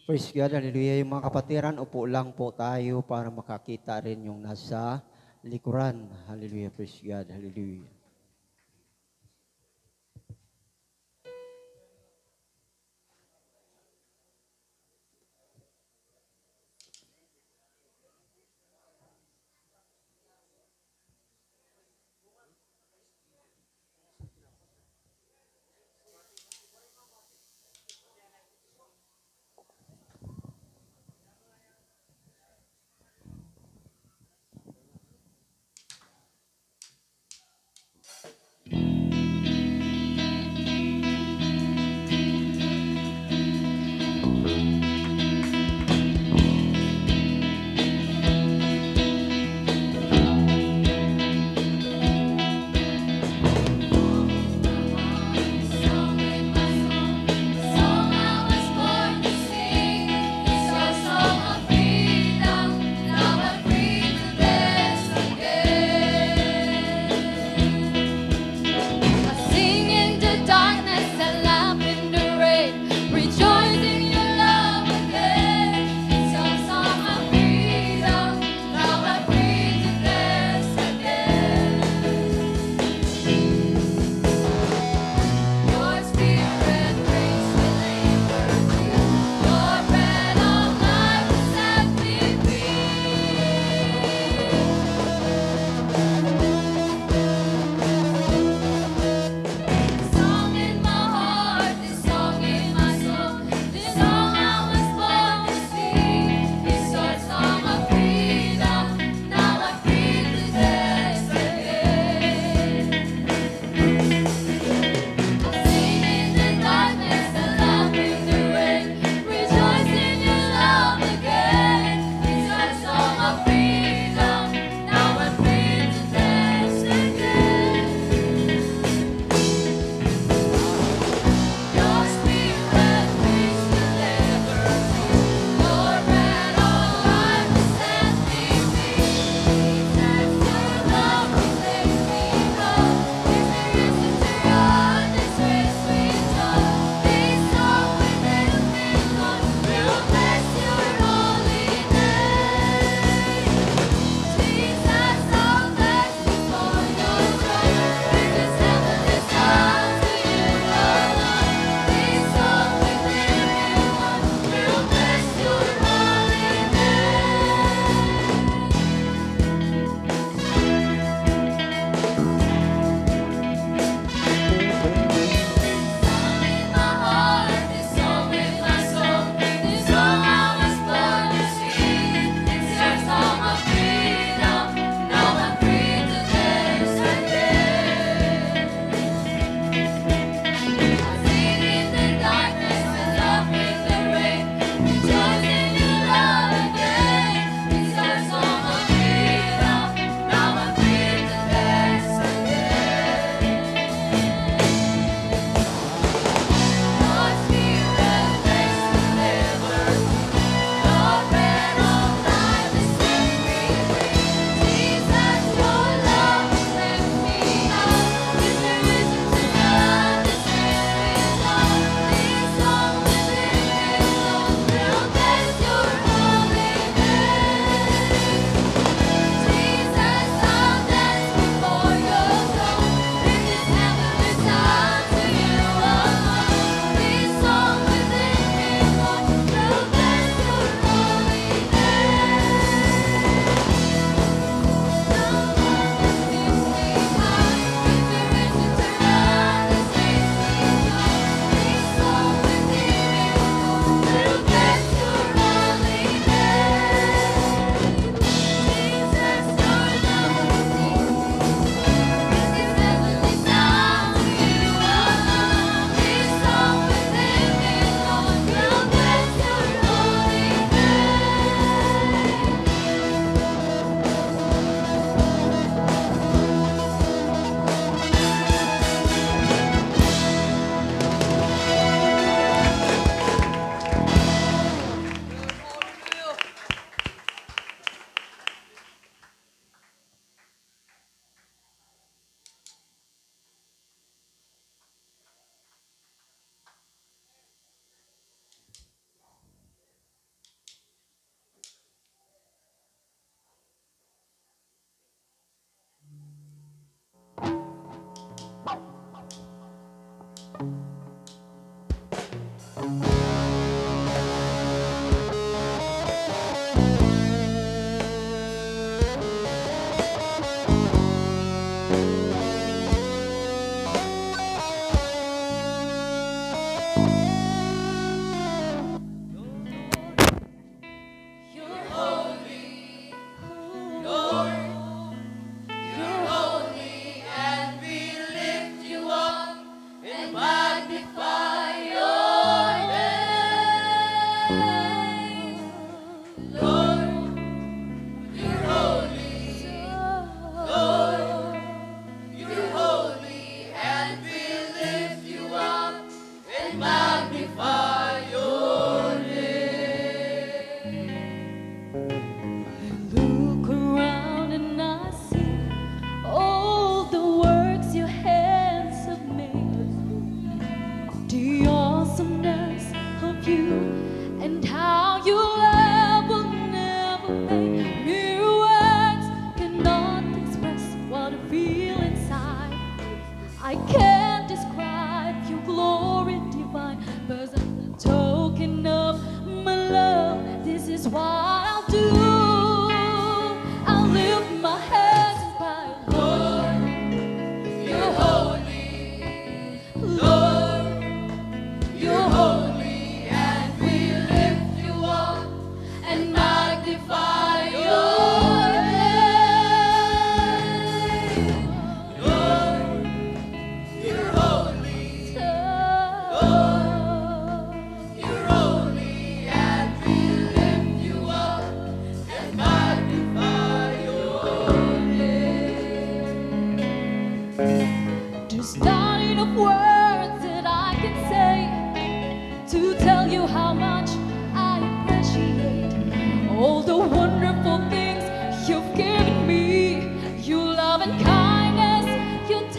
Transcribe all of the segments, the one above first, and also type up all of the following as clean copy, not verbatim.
Praise God, hallelujah. Yung mga kapatiran, upo lang po tayo para makakita rin yung nasa likuran. Hallelujah, praise God, hallelujah.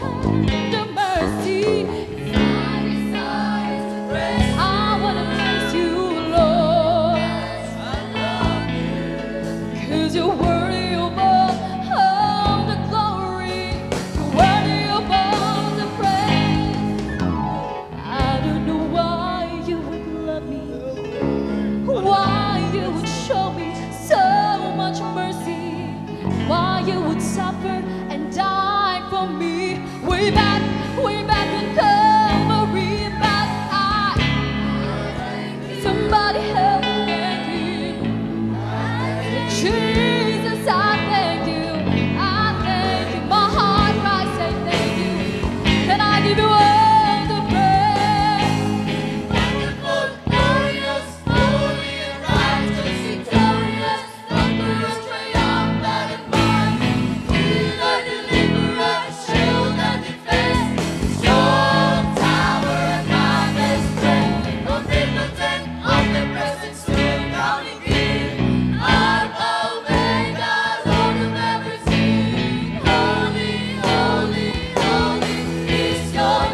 tender mercy. I wanna praise you, Lord, 'cause you're worthy of all the glory, you're worthy of all the praise. I don't know why you would love me, why you would show me so much mercy, why you would suffer and die for me. Way back in Calvary, but somebody help me. Jesus, I thank you, my heart cries, say thank you, and I give you all the praise. Wonderful, glorious, holy and righteous, victorious, conqueror, triumphant and mighty, healer, deliverer, shield and defense, strong tower and my best friend, omnipotent, omnipresent, still counting King, Alpha, Omega, Lord of everything. Holy, holy, holy is your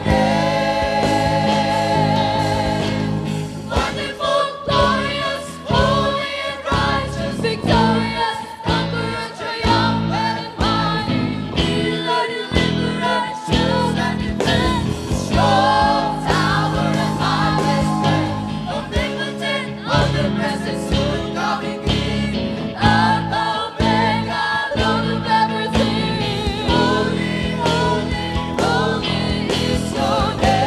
name. Wonderful, glorious, holy and righteous, victorious, conqueror, triumphant and mighty, healer, deliverer, shield and defense, strong tower and my best friend, omnipotent, omnipresent, soon coming King, Alpha, Omega, Lord of everything. Holy, holy, holy is your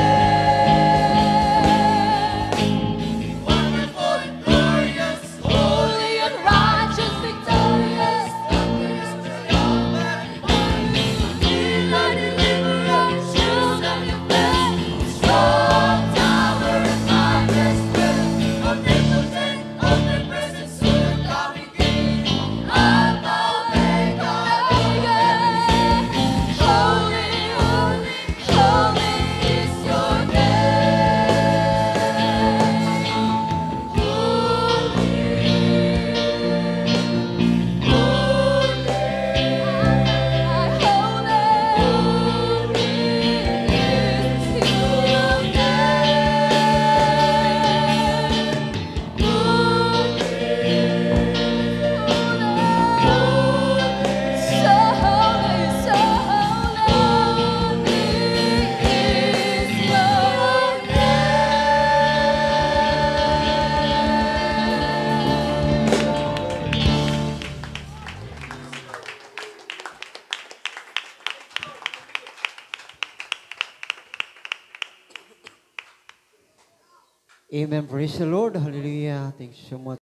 name. Wonderful, glorious, holy and righteous, victorious, conqueror, triumphant, mighty, healer, deliverer, shield and defense, strong tower and my best friend, omnipotent, omnipresent, soon coming King, Alpha, Omega, holy, holy, holy is your Amen. Praise the Lord. Hallelujah. Thank you so much.